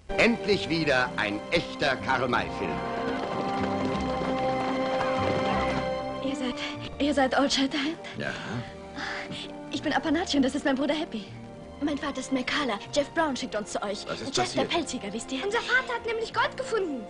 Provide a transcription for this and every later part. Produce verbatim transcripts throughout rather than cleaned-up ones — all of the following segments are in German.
Endlich wieder ein echter Karl-May-Film. Ihr seid, ihr seid Old Shatterhand? Ja. Ich bin Apanachi und das ist mein Bruder Happy. Mein Vater ist McCullough. Jeff Brown schickt uns zu euch. Was ist Jeff, der passiert? Pelzjäger, wisst ihr? Unser Vater hat nämlich Gold gefunden.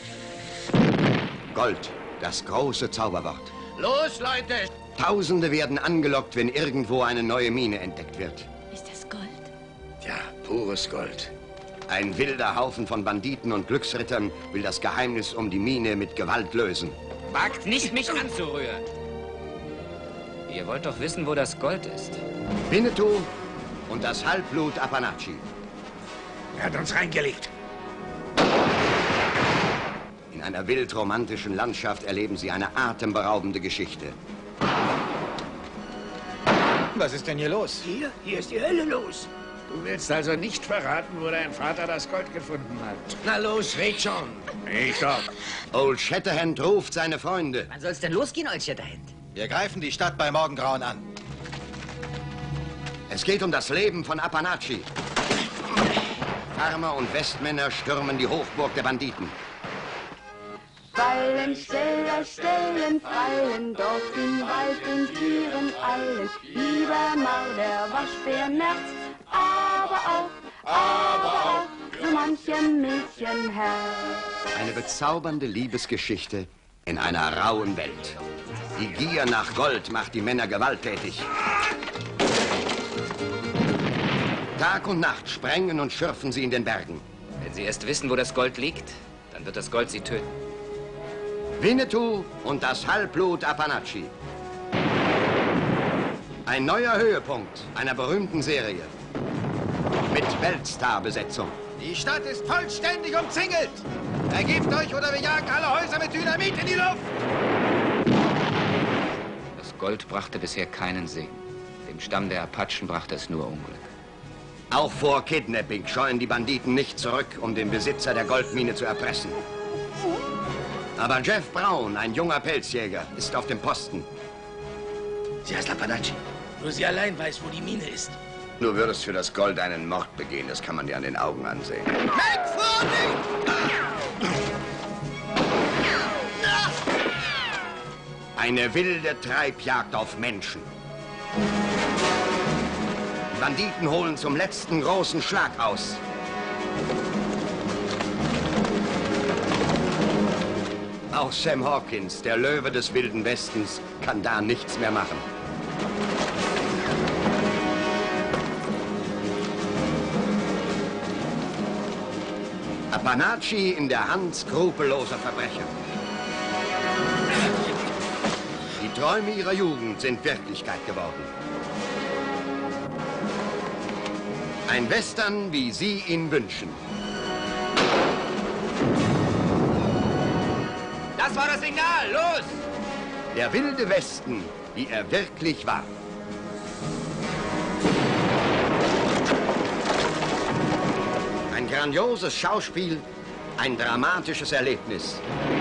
Gold, das große Zauberwort. Los, Leute! Tausende werden angelockt, wenn irgendwo eine neue Mine entdeckt wird. Ist das Gold? Ja, pures Gold. Ein wilder Haufen von Banditen und Glücksrittern will das Geheimnis um die Mine mit Gewalt lösen. Wagt nicht, mich anzurühren. Ihr wollt doch wissen, wo das Gold ist. Winnetou und das Halbblut Apanachi. Er hat uns reingelegt. In einer wild-romantischen Landschaft erleben sie eine atemberaubende Geschichte. Was ist denn hier los? Hier? Hier ist die Hölle los. Du willst also nicht verraten, wo dein Vater das Gold gefunden hat? Na los, red schon. Ich doch. Old Shatterhand ruft seine Freunde. Wann soll's denn losgehen, Old Shatterhand? Wir greifen die Stadt bei Morgengrauen an. Es geht um das Leben von Apanachi. Farmer und Westmänner stürmen die Hochburg der Banditen. Fallen, Steller, Stellen, fallen, dort in Wald und Tieren eilen. Lieber Marder, Waschbär, Nerz, aber auch, aber auch, so manchem Mädchenherz. Eine bezaubernde Liebesgeschichte in einer rauen Welt. Die Gier nach Gold macht die Männer gewalttätig. Tag und Nacht sprengen und schürfen sie in den Bergen. Wenn sie erst wissen, wo das Gold liegt, dann wird das Gold sie töten. Winnetou und das Halbblut Apanachi. Ein neuer Höhepunkt einer berühmten Serie. Mit Weltstar-Besetzung. Die Stadt ist vollständig umzingelt. Ergebt euch oder wir jagen alle Häuser mit Dynamit in die Luft. Das Gold brachte bisher keinen Segen. Dem Stamm der Apachen brachte es nur Unglück. Auch vor Kidnapping scheuen die Banditen nicht zurück, um den Besitzer der Goldmine zu erpressen. Aber Jeff Brown, ein junger Pelzjäger, ist auf dem Posten. Sie heißt Apanachi. Nur sie allein weiß, wo die Mine ist. Du würdest für das Gold einen Mord begehen, das kann man dir an den Augen ansehen. Weg vor mich! Eine wilde Treibjagd auf Menschen. Die Banditen holen zum letzten großen Schlag aus. Auch Sam Hawkins, der Löwe des Wilden Westens, kann da nichts mehr machen. Apanachi in der Hand skrupelloser Verbrecher. Die Träume ihrer Jugend sind Wirklichkeit geworden. Ein Western, wie sie ihn wünschen. Das war das Signal! Los! Der wilde Westen, wie er wirklich war. Ein grandioses Schauspiel, ein dramatisches Erlebnis.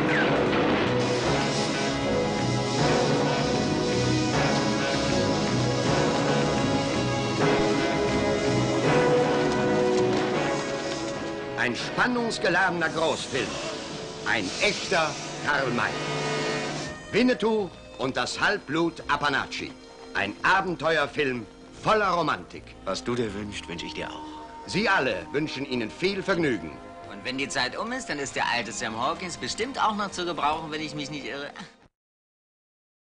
Ein spannungsgeladener Großfilm. Ein echter Karl-May. Winnetou und das Halbblut Apanachi. Ein Abenteuerfilm voller Romantik. Was du dir wünschst, wünsche ich dir auch. Sie alle wünschen Ihnen viel Vergnügen. Und wenn die Zeit um ist, dann ist der alte Sam Hawkins bestimmt auch noch zu gebrauchen, wenn ich mich nicht irre.